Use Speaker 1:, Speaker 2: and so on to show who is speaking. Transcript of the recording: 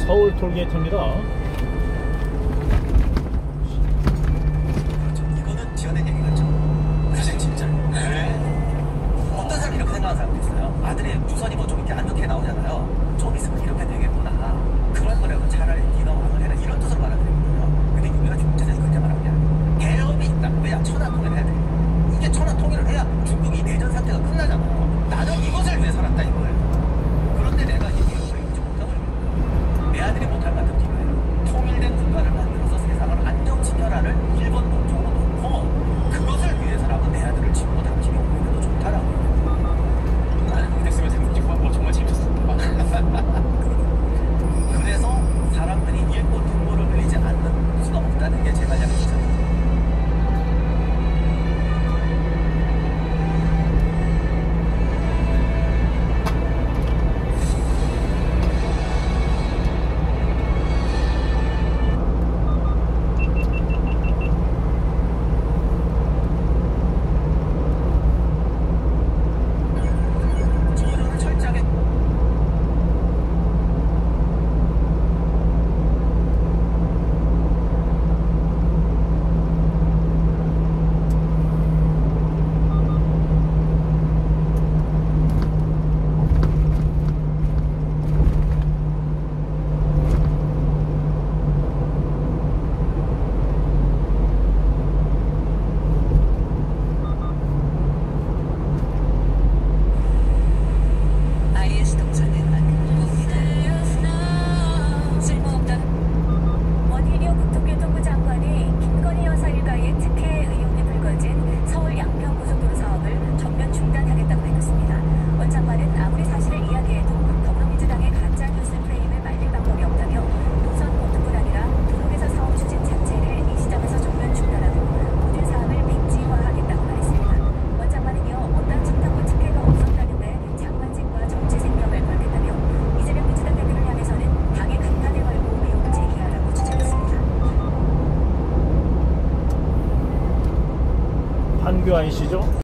Speaker 1: 서울 톨게이트입니다.
Speaker 2: 그렇죠. 이거는 지어낸 얘기 같죠? 사실 진짜. 네. 어떤 사람이 이렇게 생각하는 사람도 있어요. 아들이 유선이 뭐 좀 이렇게 안 좋게 나오잖아요. 좀 있으면 이렇게 되겠구나. 그럴 거라고 차라리 네가 왕을 해라. 이런 뜻으로 말하거든요. 근데 유명한 중국제에서 그렇게 말하는 게 아니에요. 개업이 있다. 왜냐? 천안 통일을 해야 돼. 이게 천안 통일을 해야 중국이 내전 상태가 끝나잖아요. 나는 이것을 위해 살았다 이거예요. 그런데 내가 이 개업을 이루지 못하고 내 아들이 못할 만큼 이거예요. 통일된 국가를 만들어서 세상을 안정지켜라를 일본 동쪽으로 놓고 그것을 위해서라고 내 아들을 지고 당신이 오히려 더 좋다라고.
Speaker 3: 나는 그때 쓰면 재밌고 정말 재밌었습니다.
Speaker 2: 그래서 사람들이 읽고 눈물을 흘리지 않는 수가 없다는 게 제 관념이죠.
Speaker 1: 판교 아니시죠?